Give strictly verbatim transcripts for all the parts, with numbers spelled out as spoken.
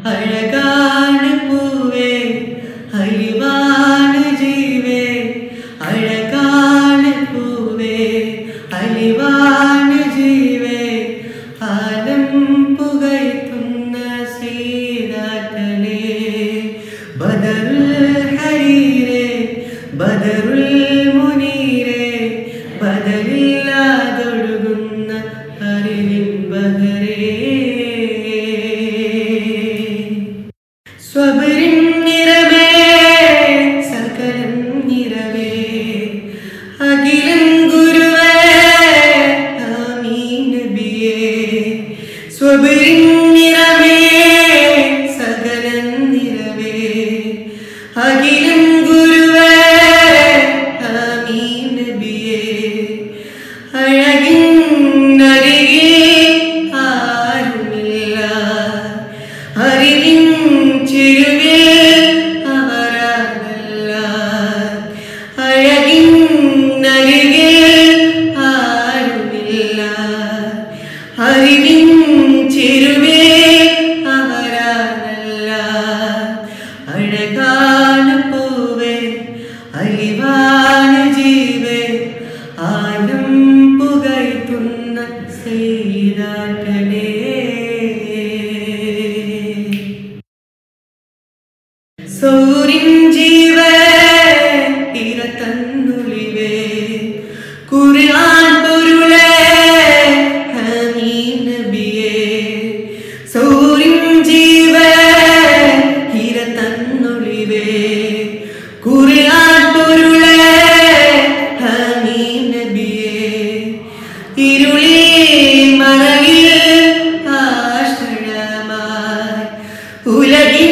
അഴകാണ് പൂവേ അലിവാണ് ജീവേ അഴകാണ് പൂവേ അലിവാണ് ജീവേ ആലം പുകഴ്ത്തുന്ന സീതാത്തലേ ബദറുൽ ഹരീരേ ബദറുൽ മുനീരേ ബദലില്ലാതൊഴുകുന്ന അറിവിൻ ബഹരേ സ്വബരിൻ നിറവേ സകലം നിറവേ അഖിലം ഗുരുവേ ആമീൻ നബിയേ സ്വബരിൻ നിറവേ സകലം നിറവേ അഖിലം ഗുരുവേ ആമീൻ നബിയേ അഴകിൻ നരികിൽ ആരുമില്ല അറിവിൻ ചിരുവിൽ അവരാകല്ല അഴകിൻ നരികിൽ ആരുമില്ല അറിവിൻ ചിരുവിൽ അവരാകല്ല അഴകാണ് പൂവേ അലിവാണ് ജീവേ ആലം പുകഴ്ത്തുന്ന സീതാത്തലേ സൂര്യൻ ജീവേ ഇരതന്നുളിവേ ഖുർആൻ പൊരുളേ ആമീൻ നബിയേ സൂര്യൻ ജീവേ ഇരതന്നുളിവേ ഖുർആൻ പൊരുളേ ആമീൻ നബിയേ ഇരുളി മറയിൽ ആശ്രയമായി ഉലകിൻ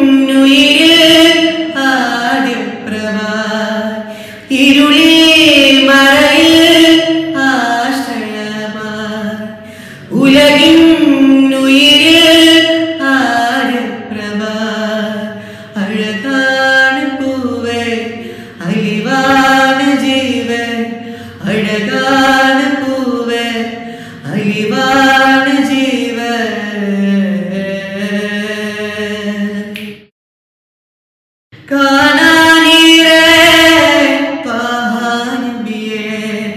ഇരുളി മറയിൽ ആശ്രയമായി ഉലകിൻ ഉയിരിൽ ആര്യപ്രഭ അഴകാണ് പൂവേ അലിവാണ് ജീവേ അഴകാണ് പൂവേ അലിവാണ് ജീവേ കാനാനീരേ പഹാനബിയേ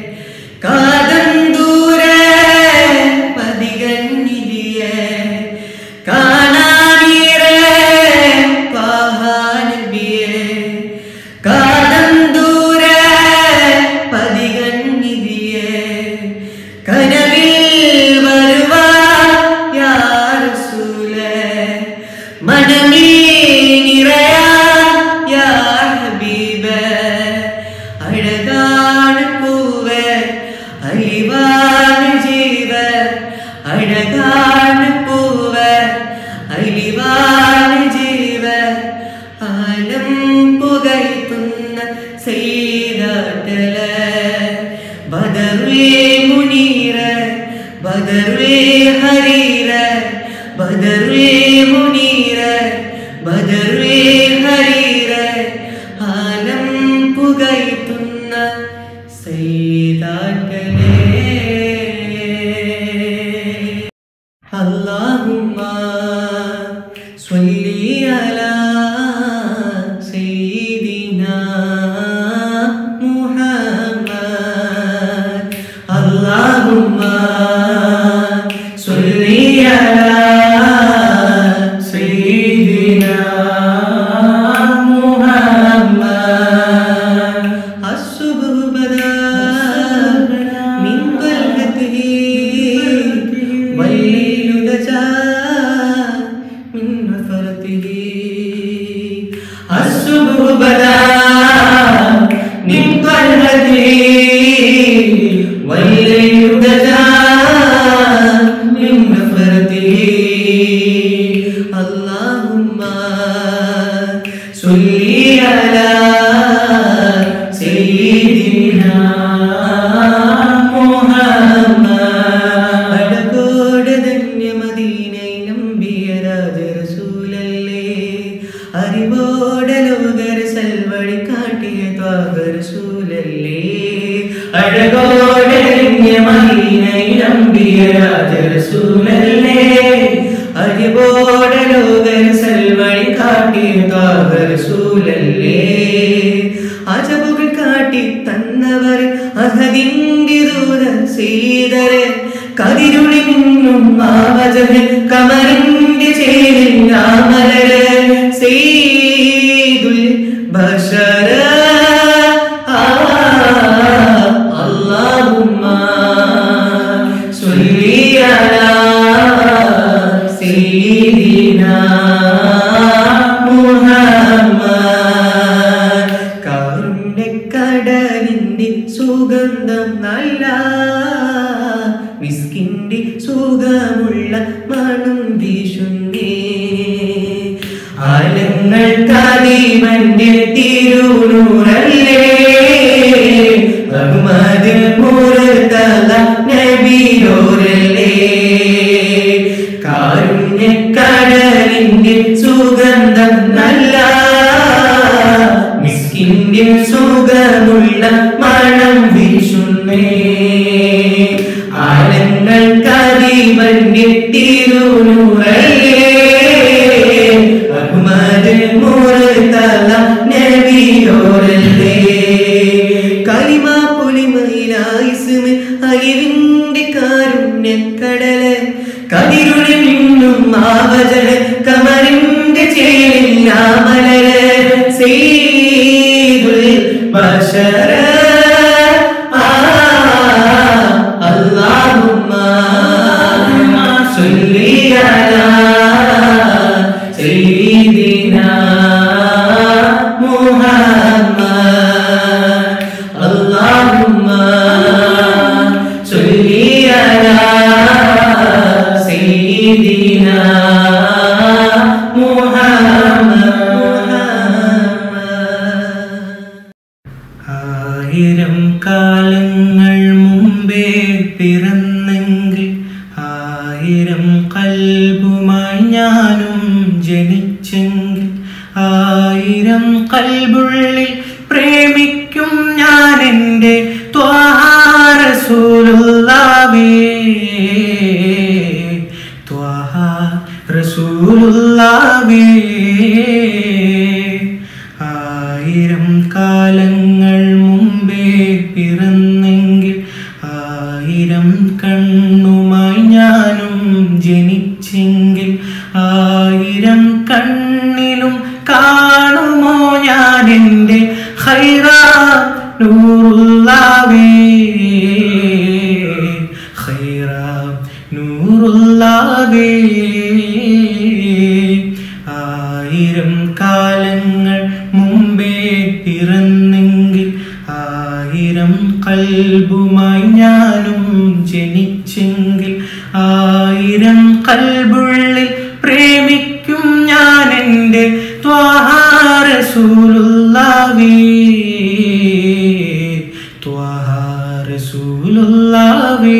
കാദന്തൂരേ പതികന്നിതിയേ കാനാനീരേ പഹാനബിയേ കാദന്തൂരേ പതികന്നിതിയേ കനവിൽ വരുവാ യാ റസൂലേ മനമീ നിറയാ യാ ഹബീബേ അഴകാണ് പൂവേ അലിവാണ് ജീവേ അഴകാണ് പൂവേ അലിവാണ് ജീവേ ആലം പുകഴ്ത്തുന്ന സീതാത്തലേ ബദറുൽ മുനീരേ ബദറുൽ ഹരീരേ ബദറുൽ മുനീരേ ബദറുൽ ഹരീരേ ആലം പുകഴ്ത്തുന്ന സീതാത്തലേ അല്ലാഹുമ്മ സ്വല്ലി അലാ സയ്യിദിനാ മുഹമ്മദ് അല്ലാഹുമ്മ സ്വല്ലി അലാ സയ്യിദിനാ Allahumma salli ala sayyidina Muhammad adakode danya madinai nambiya raj rasulalle arivode logar salvadi kaatiya twaga rasulalle adakode danya madinai nambiya raj rasulalle അറിവോടെ ലോകർ സൽവഴി കാട്ടിയ ത്വാഹ റസൂലല്ലേ. അജബുകൾ കാട്ടി തന്നവർ അഹദിന്റെ ദൂതർ സീതരെ കതിരുളി നിന്നും മാവജഹൻ കമറിന്റെ ചേരിൽ നാമലരെ സയ്യിദുൽ ബശര അല്ലാഹുമ്മ സ്വല്ലി അലാ സയ്യിദിനാ മുഹമ്മദ്. കാരുണ്യക്കടലിന്റെ സുഗന്ധം നല്ല മിസ്കിന്റെ സുഖമുള്ള മണം വീശുന്നേ. ആലങ്ങൾ കാദീമന്റെ തിരുനൂറല്ലേ അഹ്മദ് മുർതദ നബിയോരല്ലേ. കാരുണ്യക്കടലിന്റെ സുഗന്ധം നല്ല മിസ്കിന്റെ സുഖമുള്ള മണം വീശുന്നേ. ആലങ്ങൾ കാദീമന്റെ തിരുനൂറല്ലേ അഹ്മദ് മുർതദ നബിയോരല്ലേ. കലിമ പൊലിമയിലായിസ്മ് അലിവിന്റെ കാരുണ്യക്കടല് കതിരുളി നിന്നും മാവജഹ് കമറിന്റെ ചേരിൽ നാമലര് സയ്യിദുൽ ബശര അല്ലാഹുമ്മ സ്വല്ലി അലാ സയ്യിദിനാ മുഹമ്മദ്. അല്ലാഹുമ്മ സ്വല്ലി അലാ സയ്യിദിനാ മുഹമ്മദ്. ആയിരം കാലങ്ങൾ മുമ്പേ പിറന്നെങ്കിൽ ആയിരം കൽബുമായി ഞാനും ജനിച്ചെങ്കിൽ ആയിരം കൽബുള്ളിൽ പ്രേമിക്കും ഞാൻ എൻ്റെ ത്വാഹ റസൂലുള്ളാഹി ത്വാഹ റസൂലുള്ളാഹി. ആയിരം കാലങ്ങൾ മുമ്പേ പിറന്നെങ്കിൽ ആയിരം കണ്ണുമായി ഞാനും ജനിച്ചെങ്കിൽ ആയിരം കണ്ണിലും കാണുമോ ഞാൻ എൻ്റെ ഖൈറാ നൂറുല്ലാഹി ഖൈറാ നൂറുല്ലാഹി. ആയിരം കാലങ്ങൾ മുമ്പേ പിറന്നെങ്കിൽ ആയിരം കൽബുമായി ഞാനും ജനിച്ചെങ്കിൽ ആയിരം കൽബുള്ളിൽ പ്രേമിക്കും ഞാൻ എൻ്റെ ത്വാഹ റസൂലുള്ളാഹി ത്വാഹ റസൂലുള്ളാഹി.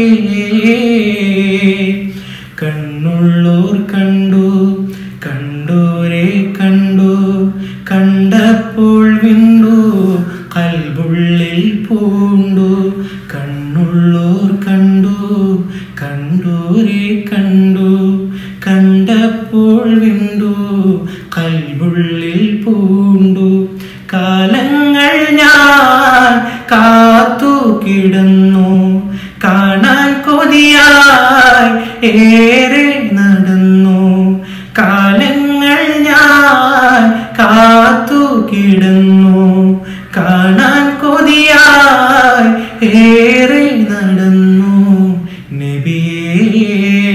കണ്ണുള്ളോർ കണ്ടു കണ്ടോരെ കണ്ടു കണ്ടപ്പോൾ വിണ്ടു കൽബുള്ളിൽ പൂണ്ടു. കണ്ണുള്ളോർ കണ്ടു കണ്ടോരെ കണ്ടു കണ്ടപ്പോൾ വിണ്ടു കൽബുള്ളിൽ പൂണ്ടു. കാലങ്ങൾ ഞാൻ കാത്തു കിടന്നു കാണാൻ കൊതിയായി ഏറെ നടന്നു. കാലങ്ങൾ ഞാൻ കാത്തു കിടന്നു കാണാൻ കൊതിയായി ഏറെ നടന്നു. നബിയേ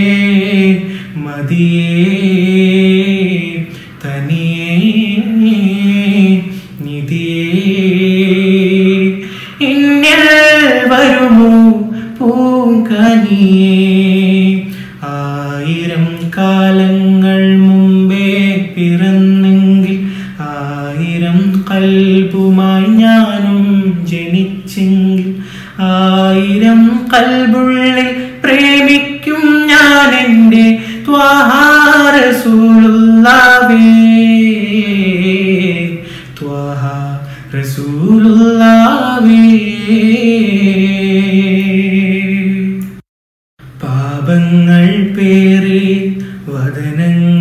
മദിയേ തനിയേ നിധിയേ ഇന്നൽ വരുമോ പൂങ്കനിയേ. ആയിരം കാലങ്ങൾ മുമ്പേ പിറന്നെങ്കിൽ ആയിരം കൽബുമായി ഞാനും ജനിച്ചെങ്കിൽ ആയിരം കൽബുള്ളിൽ പ്രേമിക്കും ഞാൻ എൻ്റെ ത്വാഹ റസൂലുള്ളാഹി ത്വാഹ റസൂലുള്ളാഹി. പാപങ്ങൾ പേറി വദനങ്ങൾ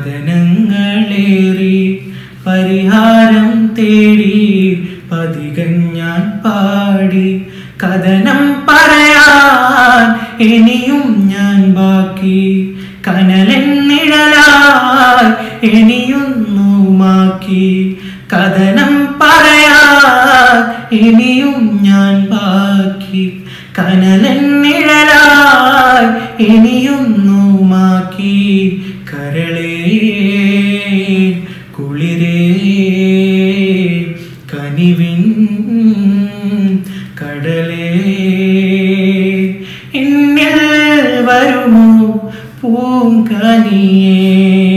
കഥനങ്ങളേറി പരിഹാരം തേടി പതികൻ ഞാൻ പാടി കഥനം പറയാൻ ഇനിയും ഞാൻ ബാക്കി കനലൻ നിഴലാൽ ഇനിയൊന്നുമാക്കി കഥനം പറയാൻ ഇനിയും ഞാൻ ബാക്കി കനലൻ നിഴലാൽ ഇനിയൊന്നുമാക്കി കരളേ കുളിരേ കനിവിൻ കടലേ എന്നിൽ വരുമോ പൂങ്കനിയേ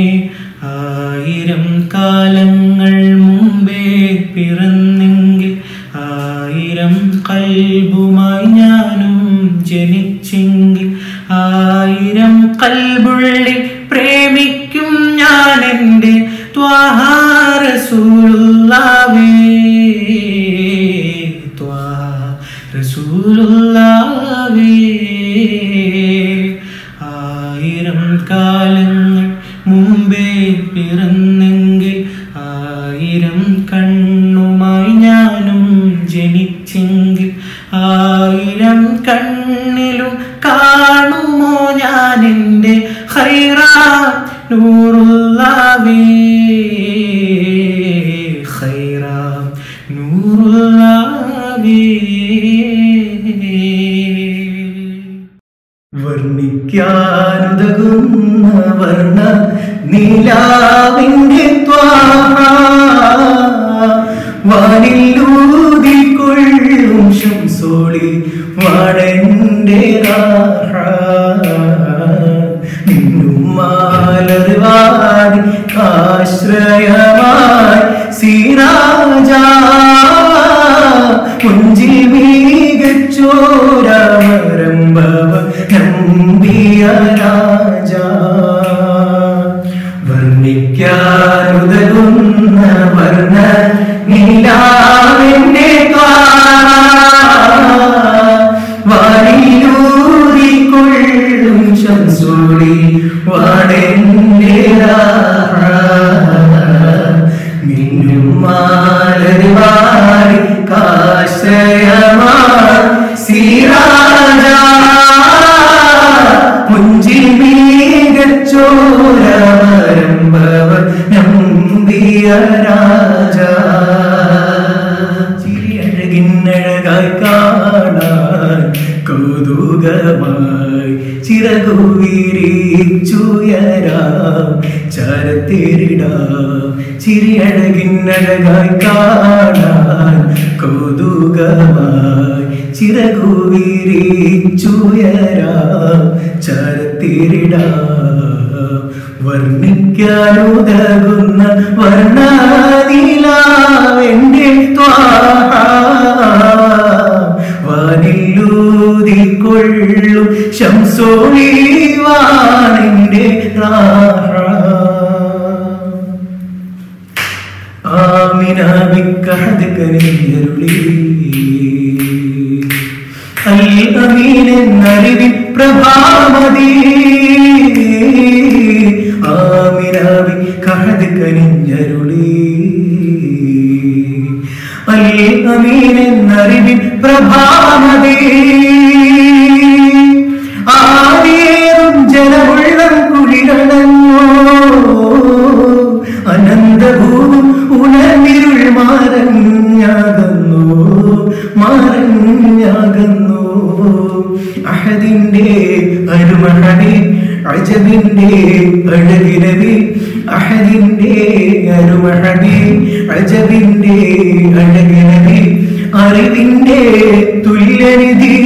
ആയിരം കാലങ്ങൾ മുമ്പേ പിറന്നെങ്കിൽ ആയിരം കൽബുമായി ഞാനും ജനിച്ചെങ്കിൽ ആയിരം കൽബുള്ളിൽ പ്രേമിക്കും ഞാൻ എൻ്റെ ത്വാഹ റസൂലുള്ളാഹേ ത്വാഹ റസൂലുള്ളാഹേ ആയിരം കാലങ്ങൾ മുമ്പേ പിറന്നെങ്കിൽ ആയിരം കണ്ണുമായി ഞാനും ജനിച്ചെങ്കിൽ ആയിരം കണ്ണിലും കാണുമോ ഞാൻ എൻ്റെ ഖൈറാ നൂറുള്ളാഹേ ഖൈറാ നൂറുള്ളാഹേ വർണ്ണിക്കാനുതകുന്ന വർണ്ണ നീലാവിൻ്റെ ത്വാഹ വാനിലൂതിക്കൊള്ളും ശംസോളി വാണെൻ്റെ റാഹ നിന്നും മാലർവാടി ആശ്രയമായി സിറാജ കുഞ്ചിൽ മികച്ചോരവരംഭവ നമ്പിയ രാജ വർണ്ണിക്കാനുതകുന്ന വർണ്ണ നീലാവിൻ്റെ വാനിലൂതിക്കൊള്ളും ശംസോളി വാണെൻ്റെ റാഹ മിന്നും മാലർവാടി കാശ്രയമായി സിറാജ മുഞ്ചിൽ മികച്ചോരവരംഭവ നമ്പിയ രാജ ചിരിയഴകിന്നഴകായി കാണാൻ കൗതുകമായി ചിറകു വിരിച്ചുയരാം ചരത്തിരിടാം ചിരിയഴകിന്നഴകായി കാണാൻ കൗതുകമായി ചിറകു വിരിച്ചുയരാം ചരത്തിരിടാം വർണ്ണിക്കാനുതകുന്ന വർണ്ണനീലാവെൻ്റെ ത്വാഹ വാനിലൂതിക്കൊള്ളും ശംസോളി വാണെൻ്റെ റാഹ ആമിന ബിക്കഹദകനിയരുളി അൽ അമീൻ എന്നറിവിൻ പ്രഭാമതി ആമിന ബിക്കഹദകനിയരുളി അൽ അമീൻ എന്നറിവിൻ പ്രഭാമതി ആദിയേറും ജലമുള്ളം കുളിരടങ്ങോ അനന്തഭൂവും ഉണർന്നിരുൾ മാറഞ്ഞാകുന്നു മാറഞ്ഞാകുന്നു അഹദിന്റെ അരുമഹദി അജബിന്റെ അഴകിനബി അഹദിന്റെ അരുമഹദി അജബിന്റെ അഴകിനബി അറിവിന്റെ തുല്യനിധി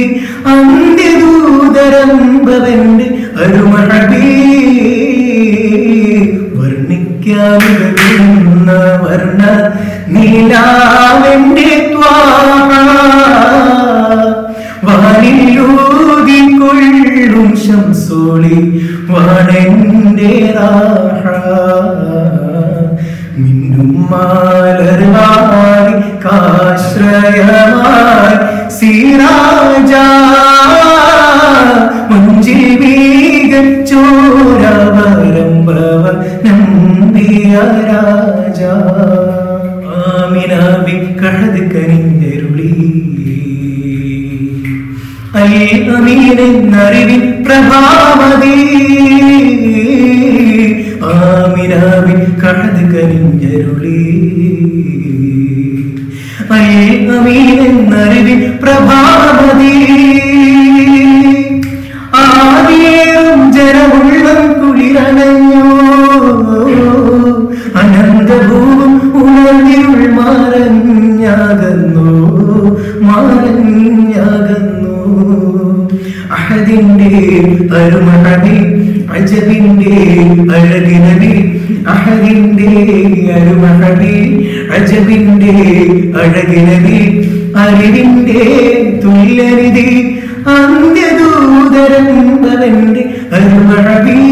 അന്ത്യദൂതരംഭവന്റെ അരുമഹദി വർണ്ണിക്കാനുതകുന്ന വർണ്ണ നീലാവെൻ്റെ ത്വാഹ വാനിലൂതിക്കൊള്ളും ശംസോളി വാണെൻ്റെ റാഹ മിന്നും മാലർവാടി കാശ്രയമായി സിറാജ മുഞ്ചിൽ മികച്ചോരവരംഭവ നമ്പിയ രാജ ആമിനാബി കഹദ് കനിഞ്ഞരുളി അൽ അമീനെന്നറിവിൻ പ്രഭാമതി ആമിനാബി കഹദ് കനിഞ്ഞരുളി അൽ അമീനെന്നറിവിൻ പ്രഭാമതി ആദിയേറും ജനമുള്ളം കുളിരണഞ്ഞു അനന്തഭൂവും ഉണർന്നിരുൾ മാറഞ്ഞാകുന്നു മാറഞ്ഞാകുന്നു അഹദിന്റെ അരുമഹബി അജബിന്റെ അഴകിനബി അഹദിന്റെ അരുമഹബി അജബിന്റെ അഴകിനബി അറിവിന്റെ തുല്യനിധി അന്ത്യദൂതരന്റെ അരുമഹബി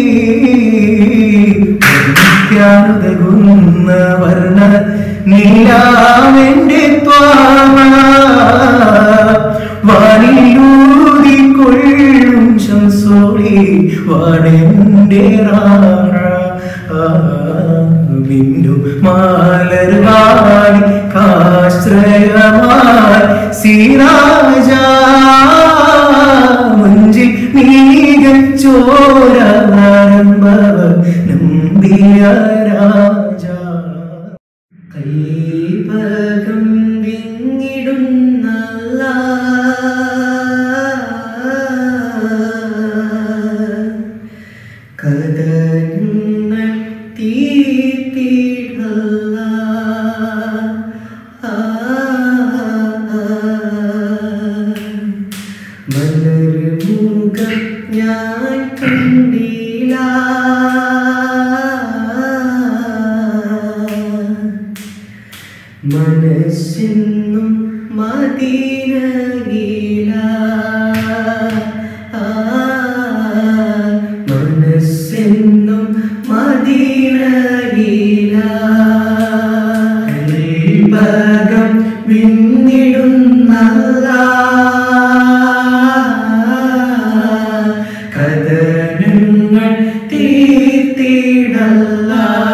ുന്ന വർണ്ണ നീലാമെന്റെ വാനിലൂതിക്കൊള്ളും ശംസോളി വാണെന്റെ മിന്നു മാലർവാടി കാശ്രയമായി സീരാജ മുഞ്ചിൽ നീകച്ചോരാരംഭവ നമ്പിയ രാജ കൈപകം വിങ്ങിടുന്നല്ല കഥങ്ങൾ തീർത്തിടല്ല മലർമുഖം ഞാൻ കണ്ടില്ല മനസ്സിന്നും മദീനയില മനസ്സിന്നും മദീനയില ഭഗം വിന്നിടുന്നല്ല കഥനങ്ങൾ തീർത്തിടല്ല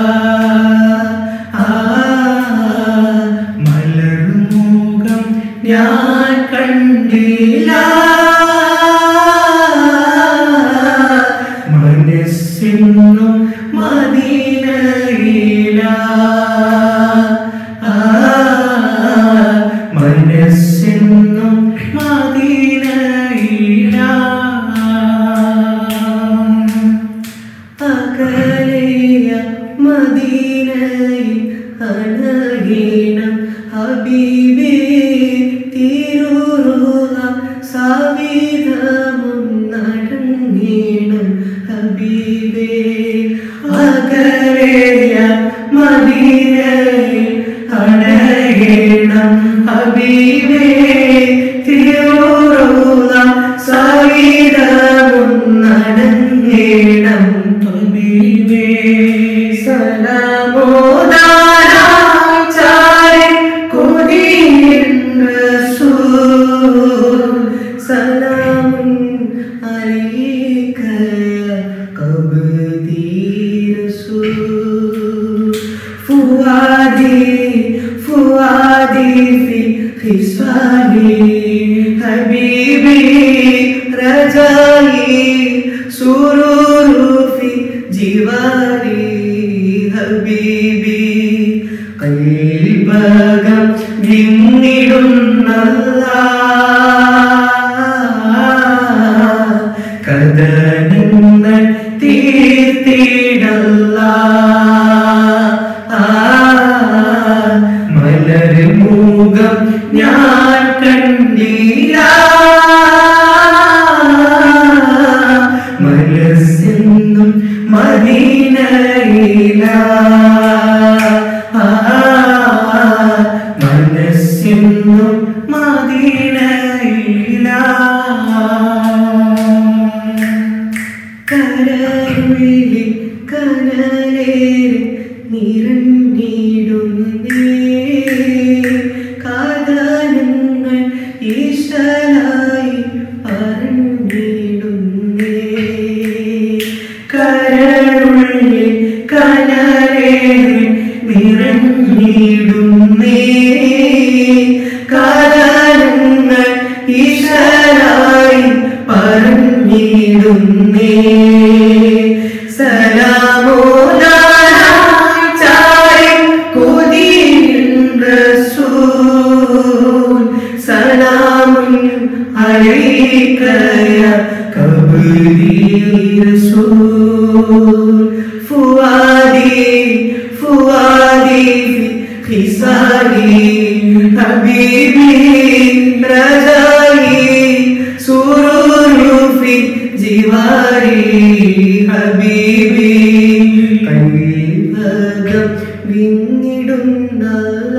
മലർമുഖം ഞാൻ കണ്ടില്ല മനസ്സിന്നും മദീനയില മനസ്സിന്നും മദീനയില അകലെയ മദീനയിൽ അണഗീണം ഹബീബേ തിരുറുക സാവിധമും നടങ്ങീണം ഹബീബേ അകലെയ മദീനയിൽ അണഗീണം ഹബീബേ തിരുറുക സാവിധമും നടങ്ങീണം ഹബീബേ സലാമോദാനായി ചാരി കുതിരിൻ റസൂൽ സലാമുൻ അലൈക ഖബ്ദി റസൂൽ ഫുആദി ഫുആദി ഫി ഖിസ്വാനി ഹബീബി റജായി സുറൂറു ഫി ജിവാരി ഹബീബി കൽബകം വിങ്ങിടുന്നല്ല കഥനങ്ങൾ തീർത്തിടല്ല മലർമുഖം ഞാൻ കണ്ടില്ല മനസ്സിന്നും മദീനയില മനസ്സിന്നും മദീനയില കരവിളി കനലേറി നിറഞ്ഞിടുന്നേ കാതനങ്ങൾ ഈശലായി പറഞ്ഞിടുന്നേ കരളുള്ളിൽ കനലേറി عليك يا قبري رسول فؤادي فؤادي في خصالي حبيبي رجائي سرور في جواري حبيبي കൈവകം വിങ്ങിടുന്നല്ല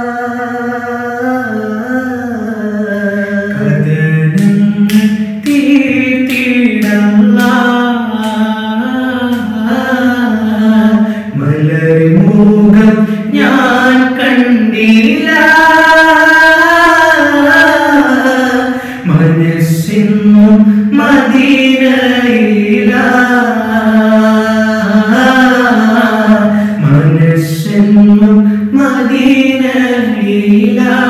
കഥനങ്ങൾ തീർത്തിടല്ല മലർമുഖം ഞാൻ കണ്ടില്ല മനസ്സിന്നും മദീനയില മനസ്സിന്നും മദീനയില